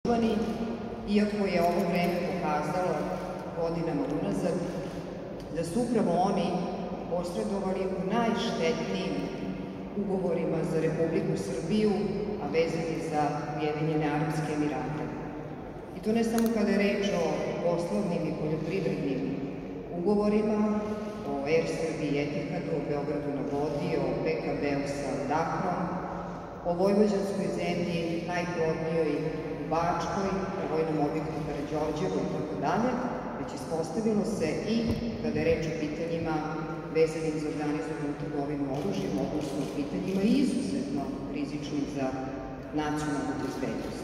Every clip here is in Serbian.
iako je ovo vreme pokazalo godinama unazad da su upravo oni posredovali u najštetnijim ugovorima za Republiku Srbiju, a vezani za Ujedinjene Arapske Emirate. I to ne samo kada je reč o poslovnim i poljoprivrednim ugovorima, o Er Srbiji, Etihadu, o Beogradu na vodi, o PKB-u sa Dahrom, o vojvođanskoj zemlji, najplodnijoj u Bačkoj, o vojnom objektu Karađorđevo i tako dalje, već ispostavilo se i kada je reč o pitanjima vezanim za organizovanu trgovinu oružjem, odnosno pitanjima izuzetno rizičnim za nacionalnu bezbednost.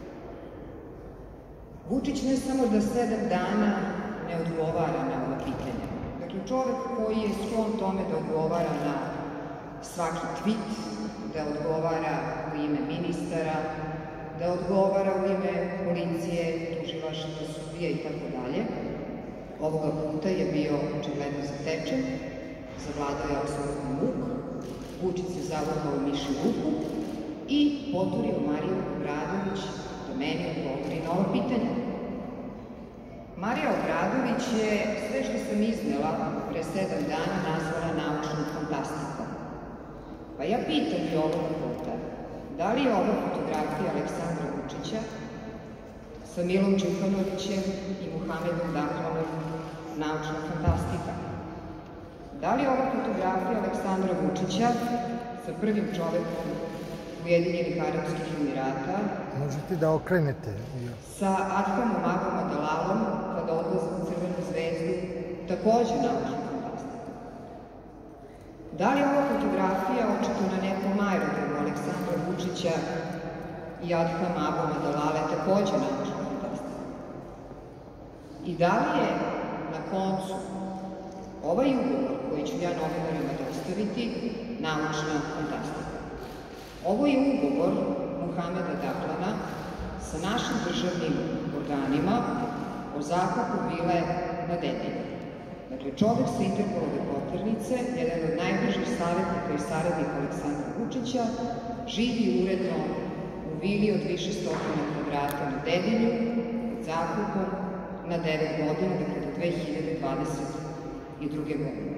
Vučić ne samo da 7 dana ne odgovara na ova pitanja. Dakle, čovek koji je sklon tome da odgovara na svaki tweet, da odgovara u ime ministara, da odgovara u ime policije, tužilaštva, sudija i tako dalje, ovoga puta je bio očigledno zatečen, zavladao je apsolutno muk, Vučić se zavukao u mišju ruku i poturio Mariju Obradović da meni odgovori na ova pitanja. Marija Obradović je sve što sam iznela pre 7 dana nazvala naučnom fantastikom. Pa ja pitam i ovog puta, da li je ova fotografija Aleksandra Vučića sa Milom Đukanovićem i Muhamedom Dahlanom naučna fantastika? Da li je ova fotografija Aleksandra Vučića sa prvim čovekom Ujedinjenih Arapskih Emirata, možete da okrenete, sa Adhamom Abom Adalalom kada odlaze u Crvenu zvezdu, takođe naučna fantastika? Da li je ova fotografija očito na nekom aerodromu Aleksandra Vučića i Adhama Abom Adalale takođe naučna fantastika? I da li je na koncu ovaj ugovor koji ću ja novinarima dostaviti naučna fantastika? Ovo je ugovor Muhameda Dahlana sa našim državnim organima o zakupu vile na Dedinju. Dakle, čovek sa Interpolove poternice, jedan od najbližih savjetnika i saradnika Aleksandra Vučića, živi uredno u vili od više stotina kvadrata na Dedinju, pod zakupom na 9 godina, dakle do 2022. godine.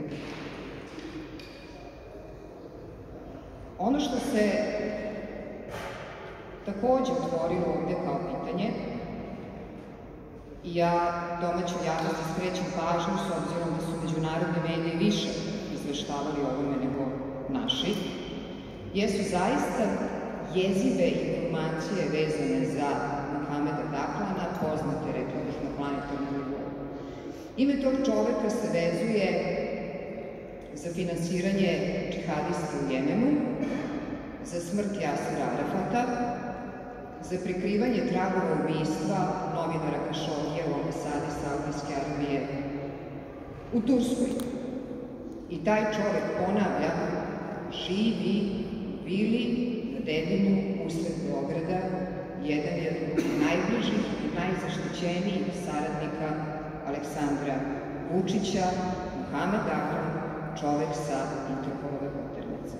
Ono što se takođe otvorilo ovde kao pitanje, i ja domaćoj javnosti skrećem pažnju s obzirom da su međunarodni mediji više izveštavali o ovome nego naši, jesu zaista jezive informacije vezane za Muhameda Dahlana, poznate, rekla bih, na planetarnom nivou. Ime tog čoveka se vezuje za finansiranje džihadista u Jemenu, za smrt Jasira Arafata, za prikrivanje tragova ubistva novinara Kašogija u ambasadi Saudijske Arabije u Turskoj. I taj čovek, ponavlja, živi u vili na Dedinju usred Beograda, jedan je od najbližih i najzaštićenijih saradnika Aleksandra Vučića, Muhamed Dahlan, čovek sa Interpolove poternice.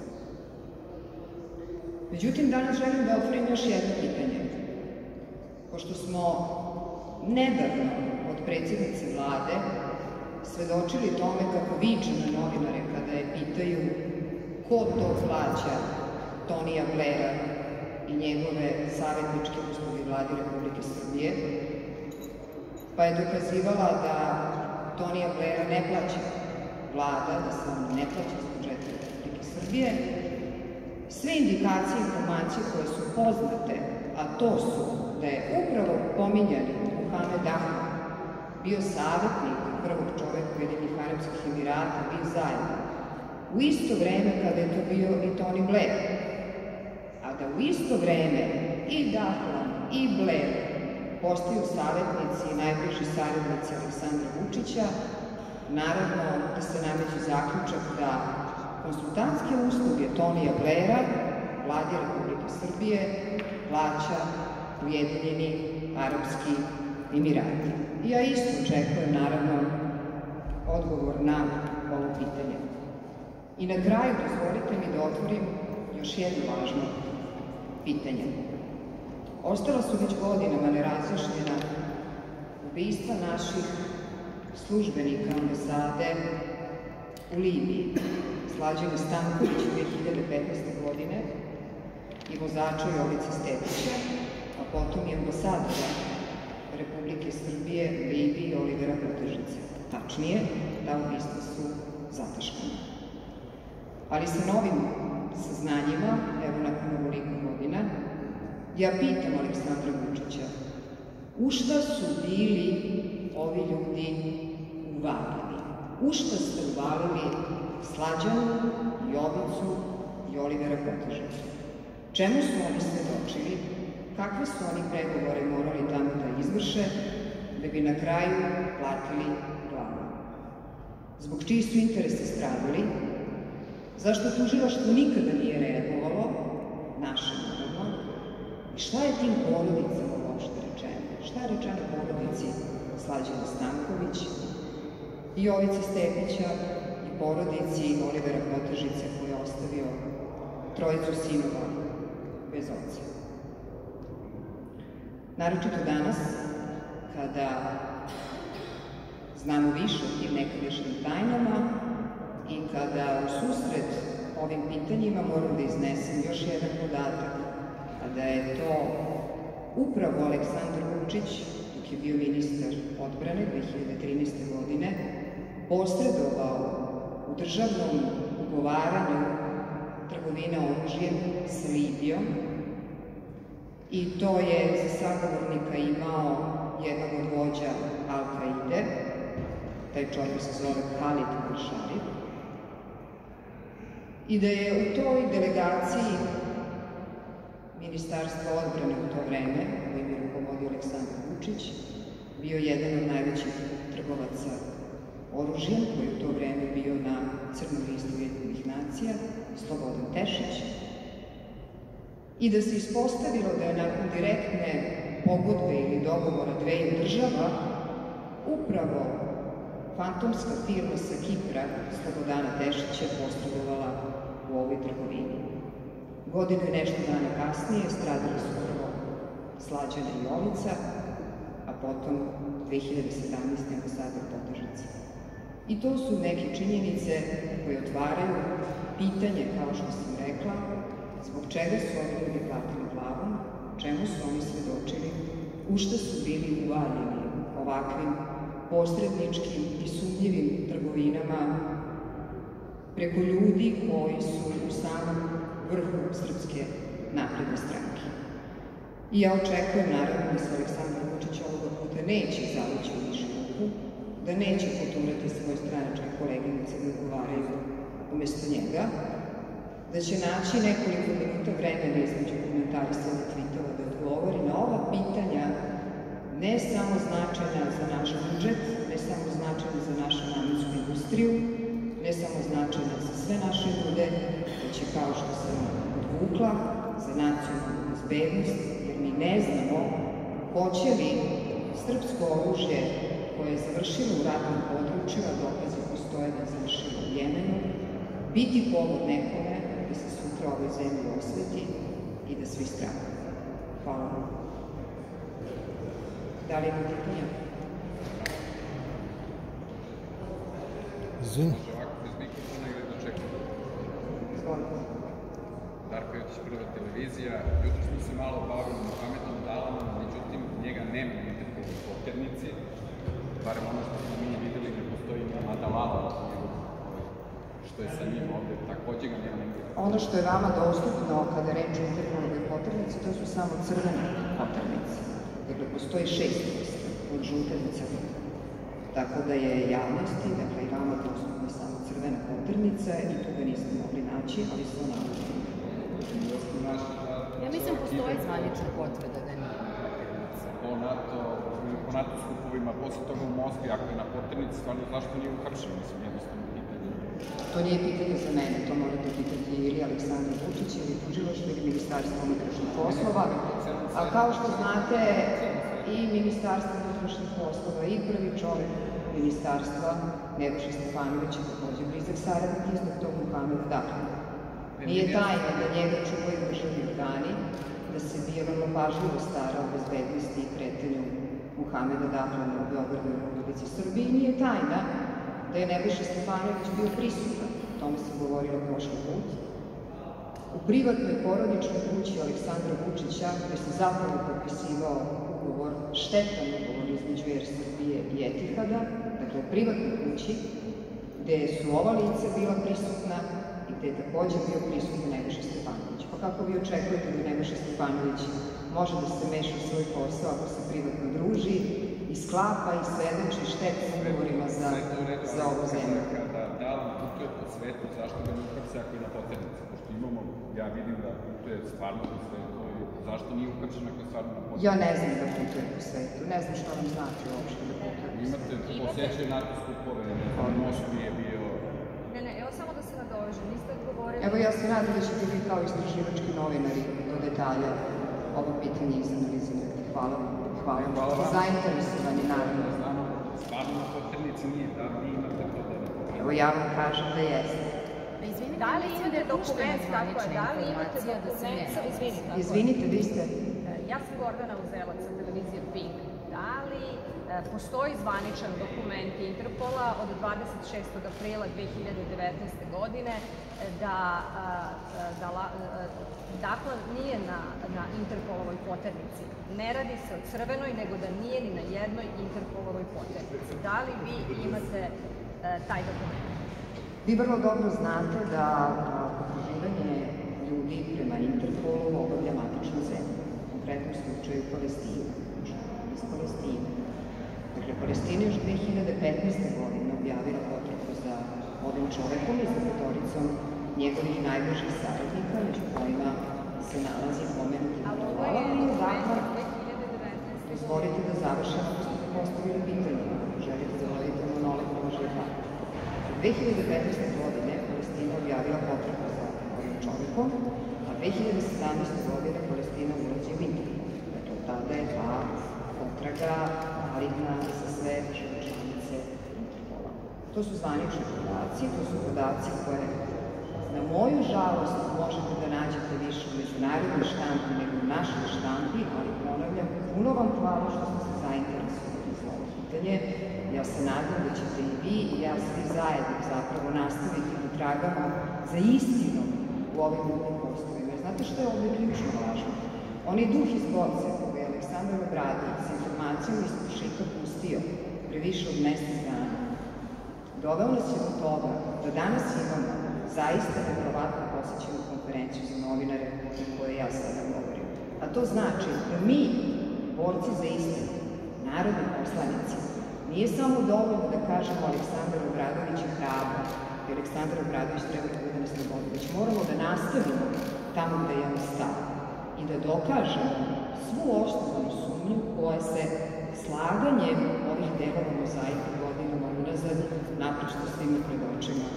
Međutim, danas želim da otvorim još jedno pitanje. Pošto smo nedavno od predsjednice vlade svedočili tome kako viče na novinare kada je pitaju ko to plaća Tonija Blera i njegove savjetničke usluge vladi Republike Srbije, pa je dokazivala da Tonija Blera ne plaća vlada, da se on ne plaća iz budžeta Republike Srbije, sve indikacije i informacije koje su poznate, a to su da je upravo pominjani Muhamed Dahlan bio savjetnik prvog čoveka Ujedinjenih Arapskih Emirata, bio zajedno, u isto vreme kada je to bio i Tony Blair, a da u isto vreme i Dahlan i Blair postaju savjetnici i najbliži saradnici Aleksandra Vučića, naravno da se nameće zaključak da konsultantske usluge Tonija Blaira, vladi Republike Srbije, plaća Ujedinjeni Arapski Emirati. I ja isto očekujem, naravno, odgovor na ovo pitanje. I na kraju dozvolite mi da otvorim još jedno važno pitanje. Ostala su već godinama ubistva naših službenika ambasade u Libiji, Slađana Stankovića 2015. godine i vozača Jovice Stepića, a potom i ambasadora Republike Srbije u Libiji Olivera Potežice. Tačnije, ta ubistva su zataškana. Ali sa novim saznanjima, evo nakon ovoliko godina, ja pitam Aleksandra Vučića, u šta su bili ovi ljudi uvalili? U šta ste uvalili Slađanu, Jovicu i Olivera Potežicu? Čemu su oni svedočili? Kakve su oni pregovore morali tamo da izvrše da bi na kraju platili glavu? Zbog čiji su interesi stradali? Zašto tužilaštvo nikada nije reagovalo? Naše, naravno. I šta je tim porodicama uopšte rečeno? Šta je rečeno porodici Slađana Stanković i Jovice Stepića i porodici Olivera Potežice koji je ostavio trojicu sinova bez oca? Naročito danas, kada znamo više o tim nekadašnjim tajnama i kada u susret ovim pitanjima moram da iznesem još jedan podatak, a da je to upravo Aleksandar Vučić, dok je bio ministar odbrane 2013. godine, posredovao u državnom ugovaranju trgovine oružjem sa Libijom, i to je za sagovornika imao jednog od vođa Al-Kaide, taj čovjek se zove Khalid al-Sharif, i da je u toj delegaciji Ministarstva odbrane u to vreme, kojim je rukovodio Aleksandar Vučić, bio jedan od najvećih trgovaca oružjem, koji je u to vreme bio na crnoj listi Ujedinjenih nacija, Slobodan Tešić, i da se ispostavilo da je nakon direktne pogodbe ili dogovora dveju država upravo fantomska firma sa Kipra, Slobodana Tešića, posredovala u ovoj trgovini. Godinu i nešto dana kasnije stradali su prvo Slađana i Jovica, a potom 2017. ambasador Potežica. I to su neke činjenice koje otvaraju pitanje, kao što sam rekla, zbog čega su ovi ljudi platili glavom, čemu su oni svedočili, u šta su bili uvaljeni ovakvim posredničkim i sumnjivim trgovinama preko ljudi koji su u samom vrhu Srpske napredne stranke. I ja očekujem, naravno, da se Aleksandar Vučić ovoga puta neće zavući u više ruku, da neće poturati svoje stranačke koleginice da odgovaraju umesto njega, da će naći nekoliko minuta vremena između komentarista na Twitteru da odgovori na ova pitanja, ne samo značajna za naš budžet, ne samo značajna za našu namensku industriju, ne samo značajna za sve naše ljude, već je, kao što sam odvukla, za nacionalnu bezbednost, jer mi ne znamo hoće li srpsko oružje koje je završilo u ratnim područjima, dokazi postoje da je završilo u Jemenu, biti povod nekome da se sutra ovoj zemlji osveti i da svi strane. Hvala vam. Da li ima pitanja? Izvini. Ovako, bez mikrofona ili da čekam? Izvolite. Darko Jotić, Prva televizija. Jutro smo se malo bavili Muhamedom Dalanom, međutim, njega nema nikakve u poternici. Barem ono što smo mi videli, ne postoji nema Dalala, što je sa njim ovde, takođe ga nema negdje. Ono što je vama dostupno kada reč o Interpolovoj poternici, to su samo crvene poternice. Dakle, postoji 6 vrsta, od žute do crvene. Tako da je javnosti, dakle i vama dostupna samo crvena poternica i tu ga niste mogli naći, ali su nalazi. Ja mislim postoji zvanična potvrda da nije poternica. Po NATO skupovima, posle toga u Moskvi, ako je na poternici, stvarno zašto nije uhapšen, mislim, jednostavno pitanje. To nije pitanje za mene, to morate pitati ili Aleksandra Vučića ili tužilaštvo ili Ministarstvo unutrašnjih poslova. A kao što znate, i Ministarstvo unutrašnjih poslova i prvi čovek ministarstva, Nebojša Stefanović, je takođe blizak saradnik istog tog Muhameda Dahlana. Nije tajna da njega čuvaju državni organi, da se vrlo pažljivo stara o bezbednosti i kretanju Muhameda Muhameda Dahlana u Beogradu i Republici Srbiji. Nije tajna da je Nebojša Stefanović bio prisutan, o tome sam govorila prošli put, u privatnoj porodičnoj kući Aleksandra Vučića, gde se zapravo potpisivao ugovor, štetan ugovor između Er Srbije i Etihada, dakle u privatnoj kući, gde su ova lica bila prisutna i gde je takođe bio prisutan Nebojša Stefanović. Pa kako vi očekujete da Nebojša Stefanović može da se meša u svoj posao ako se privatno druži i sklapa i svedoči štetnim ugovorima za ovu zemlju? Kada Dalan putuje po svetu, zašto ga ne uhapse ako je na poternici? Pošto imamo, ja vidim da putuje stvarno po svetu i zašto nije uhapšen ako je stvarno na poternici? Ja ne znam da putuje po svetu, ne znam što vam znači uopšte da putuje. Imate posećaju narkoskupove, ne znam, Moskvi je bio... Ne, evo samo da se nadovežem, niste odgovorili... Evo ja se nadam da ćete vi kao istraživački novinari do detalja ovo pitanje izanalizirati. Hvala vam. Hvala vam. Zainteresovani, naravno. Znamo, stvarno na poternici nije, da vi imate to da ne poternici. Evo ja vam kažem da jeste. Da li imate dokument, tako je, da li imate dokument... Izvinite, vi ste... Ja sam Gordana Uzelac sa televizije Pink. Da li postoji zvaničan dokument Interpola od 26. aprila 2019. godine da Daklan nije na Interpolovoj poternici. Ne radi se o crvenoj, nego da nije ni na jednoj Interpolovoj poternici. Da li vi imate taj dokument? Vi vrlo dobro znate da potraživanje ljudi prema Interpolu obavlja matična zemlja, u konkretnom slučaju Palestina, iz Palestine. Dakle, Palestina još 2015. godine objavila potrebu za ovim čovekom i za petoricom njegovih najbližih saradnika, među kojima se nalazi pomenuti Abdullah i Daklan. Izvolite da završam ako ste postavili pitanje, ako želite da vodite monolog, može tako. 2015. godine Palestina objavila potrebu za ovim čovekom, a 2017. godine Palestina ulazi u Interpol. Dakle, tada je ta potraga validna za sve države članice Interpola. To su zvanični podaci, to su podaci koje na moju žalost možete da nađete više u međunarodnoj štampi nego u našoj štampi, ali ponavljam, puno vam hvala što ste se zainteresovali za ovo pitanje. Ja se nadam da ćete i vi i ja svi zajedno zapravo nastaviti da tragamo za istinom u ovim drugim poslovima. Znate što je ovde ključno važno? Onaj duh iz boce koga je Aleksandar Obradović sa informacijom iz Krušika pustio pre više od mesec dana, doveo nas je do toga da danas imamo zaista nevjerovatno posećenu konferenciju za novinare o kojoj ja sada govorim. A to znači da mi, borci za istinu, narodni poslanici, nije samo dovoljno da kažemo Aleksandar Obradović je hrabar i Aleksandar Obradović treba da bude na slobodi, već moramo da nastavimo tamo gde je on stao i da dokažemo svu osnovnu sumnju koja se slaganjem ovih delova mozaika godinama unazad naprosto svima pred očima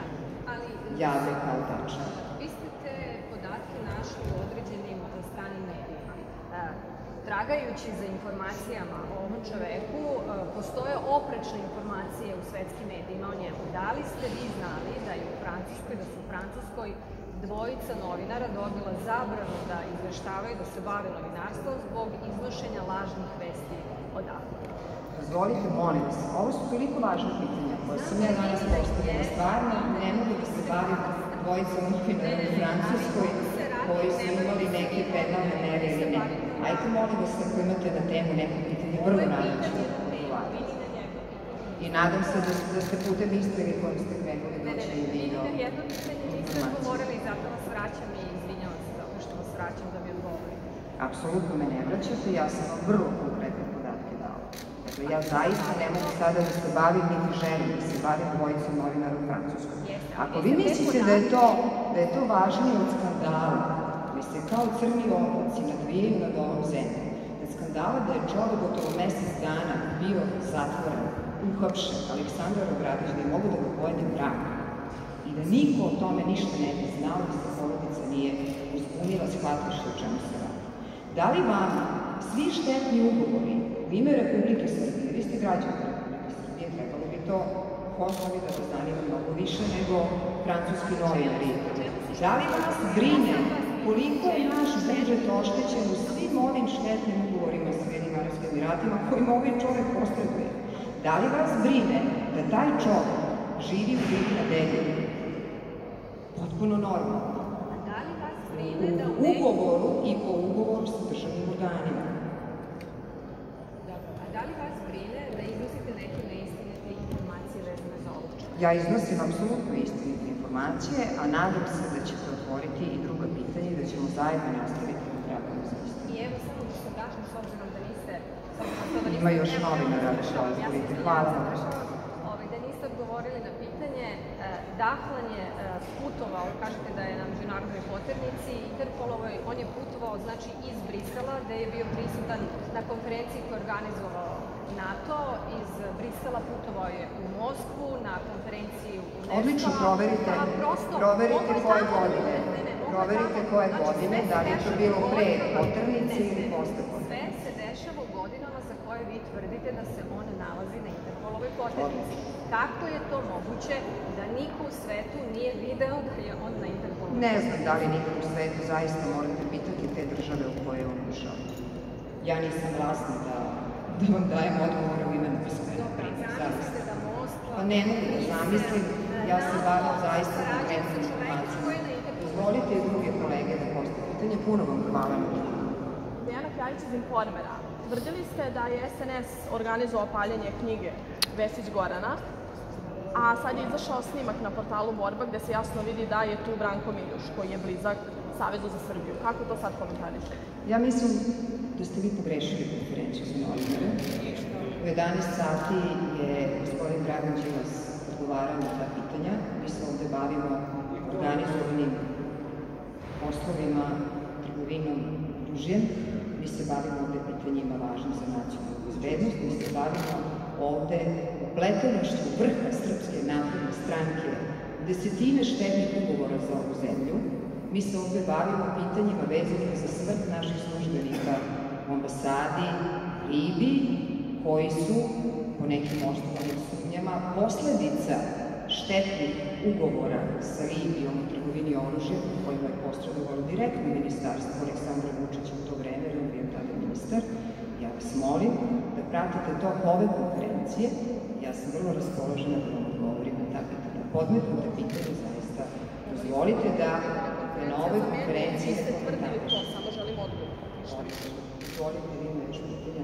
jave kao tačno. Vi ste te podatke našli u određenim stranim medijima. Tragajući za informacijama o ovom čoveku, postoje oprečne informacije u svetskim medijima o njemu. Da li ste vi znali da je u Francuskoj, da su u Francuskoj dvojica novinara dobila zabranu da izveštavaju, da se bave novinarstvom zbog iznošenja lažnih vesti o Dahlanu? Dozvolite, molim vas, ovo su toliko važne pitanja koje sam ja danas postavila. Stvarno, ne mogu da se bavim dvojicom novinara u Francuskoj koji su imali neke penalne mere ili ne. Ajte, molim vas, ako imate na temu neko pitanje, vrlo rado ću odgovarati. I nadam se da ste putem istrage kojom ste krenuli doći i vi do informacije. Jedno pitanje niste odgovorili, zato vas vraćam i izvinjavam se zato što vas vraćam da mi odgovorite. Apsolutno me ne vraćate, ja sam vam vrlo konkretne podatke dala. Dakle, ja zaista ne mogu sada da se bavim, niti želim da se bavim dvojicom novinara u Francuskoj. Ako vi mislite da je to važnije od skandala, koji se kao crni oblaci nadvijaju nad ovom zemljom, da skandala da je čovek gotovo mesec dana bio zatvoren, uhapšen, Aleksandar Obradović da je mogo da ga pojede mrak i da niko o tome ništa ne bi znao da se porodica nije uzbunila shvatavši o čemu se radi. Da li vama svi štetni ugovori u ime Republike Srbije, vi ste građani Republike Srbije, trebalo bi to poslovi da vas zanima mnogo više nego francuski novinari. Da li vas brine koliko je naš budžet oštećen u svim ovim štetnim ugovorima s Ujedinjenim Arapskim Emiratima, kojim ovaj čovek posreduje. Da li vas brine da taj čovek živi u Bibi na Dedinu? Potpuno normalno. A da li vas brine da U ugovoru i po ugovoru sa državnim organima. Dobro, a da li vas brine da iznosite neke neistinite informacije vezane za ovog čoveka? Ja iznosim apsolutno istinite informacije, a nadam se da ćete otvoriti i druga pitanja i da ćemo zajedno nastaviti na pravilno za istinu. I evo samo da se vraćam s obzirom da niste... Ima još novinara, izvolite. Hvala vam. Da niste odgovorili na pitanje, Dahlan je putovao, kažete da je na međunarodnoj poternici Interpolovoj, on je putovao znači iz Brisela, gde je bio prisutan na konferenciji koju je organizovao NATO, iz Brisela putovao je u Moskvu na konferenciju UNESCO. Odlično, proverite koje godine. Proverite koje godine, da li je to bilo pre poternice ili posle poternice. Sve se dešava u godinama za koje vi tvrdite da se on nalazi na Interpolovoj poternici. Kako je to moguće da niko u svetu nije video da je on na Interpolovoj? Ne znam da li niko u svetu, zaista morate pitati te države u koje je on ušao. Ja nisam vlasna da vam dajem odgovore u ime svetu. Dobro, zamislite da Moskva... Pa ne mogu da zamislim, ja sam bavila zaista konkretnim informacijama. Izvolite i druge kolege da postaju pitanje, puno vam hvala na pitanje. Dijana Kraljić iz Informera. Tvrdili ste da je SNS organizovao paljenje knjige Vesić Gorana, a sad je izašao snimak na portalu Borba gde se jasno vidi da je tu Branko Miljuš, koji je blizak Savezu za Srbiju. Kako to sad komentarišete? Ja mislim da ste vi pogrešili konferenciju za novinare. U 11 sati je gospodin Dragan Đilas odgovarao na ta pitanja. Mi se ovde bavimo organizovanim poslovima, trgovinom, oružjem. Mi se bavimo ovde pitanjima važnim za nacionalnu bezbednost. Mi se bavimo ovde upletenošću vrha Srpske napredne stranke u desetine štetnih ugovora za ovu zemlju. Mi se ovde bavimo pitanjima vezanih za smrt naših službenika u ambasadi Libiji, koji su, po nekim osnovanim sumnjama, posledica štetnih ugovora sa Libijom u trgovini oružjem, kojima je posredovalo direktno ministarstvo Aleksandra Vučića u to vreme, jer on bio tada ministar. Ja vas molim da pratite to ove konferencije. Ja sam vrlo raspoložena da vam odgovorim na ta pitanja. Podmetnute pitanje zaista. Dozvolite da na ovoj konferenciji ste tvrdili to, samo želim odgovor. Izvolite, vi ima još pitanja.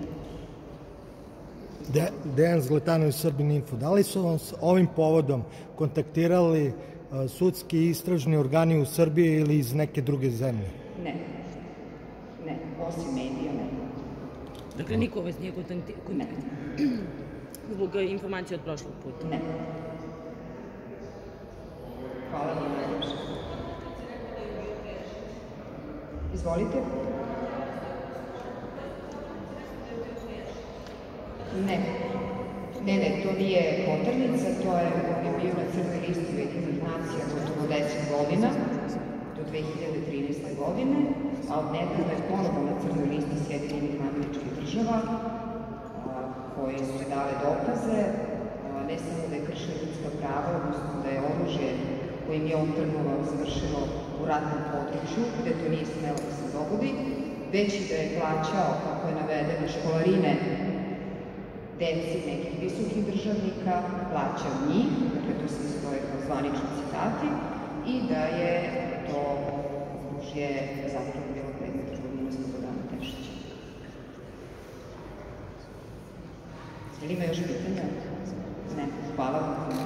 Dejan Zletanović, Srbin Info. Da li su vam s ovim povodom kontaktirali sudski i istražni organi u Srbiji ili iz neke druge zemlje? Ne. Ne, osim medija ne. Dakle, niko vas nije kontaktirao? Ne. Zbog informacije od prošlog puta? Ne. Hvala vam najljepše. Izvolite. Ne. Ne, to nije poternica, to je, on je bio na crnoj listi Ujedinjenih nacija gotovo 10 godina, do 2013. godine, a od nedavno je ponovo na crnoj listi Sjedinjenih Američkih Država, koje su dale dokaze, ne samo da je kršio ljudska prava, odnosno da je oružje kojim je on trgovao završilo u ratnom području, gde to nije smelo da se dogodi, već i da je plaćao, kako je navedeno, školarine deci nekih visokih državnika, plaćao njih, dakle to sve stoje kao zvanični citati, i da je to oružje zapravo bilo predmet trgovine Slobodana Tešića. Ili ima još pitanja? Ne. Hvala vam.